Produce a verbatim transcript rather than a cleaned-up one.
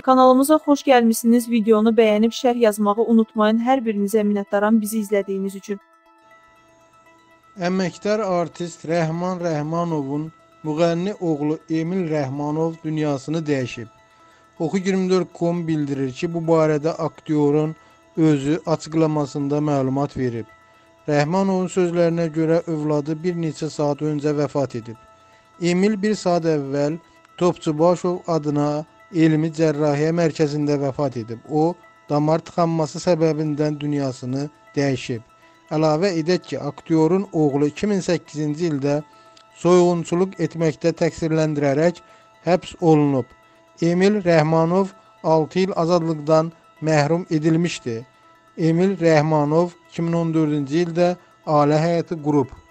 Kanalımıza xoş gəlmişsiniz. Videonu bəyənib şərh yazmağı unutmayın. Hər birinizə minnətdaram bizi izlədiyiniz üçün. Əməkdar artist Rəhman Rəhmanovun müğənni oğlu Emil Rəhmanov dünyasını dəyişib. Oxu iyirmi dörd nöqtə com bildirir ki, bu barədə aktyorun özü açıqlamasında məlumat verib. Rəhmanovun sözlərinə görə övladı bir neçə saat öncə vəfat edib. Emil bir saat əvvəl Topçubaşov adına Elmi Cərrahiyyə Mərkəzində vəfat edib. O, damar tıxanması səbəbindən dünyasını dəyişib. Əlavə edək ki, aktyorun oğlu iki min səkkizinci ildə soyğunçuluq etməkdə təqsirləndirərək həbs olunub. Emil Rəhmanov altı il azadlıqdan məhrum edilmişdi. Emil Rəhmanov iki min on dördüncü ildə ailə həyatı qurub.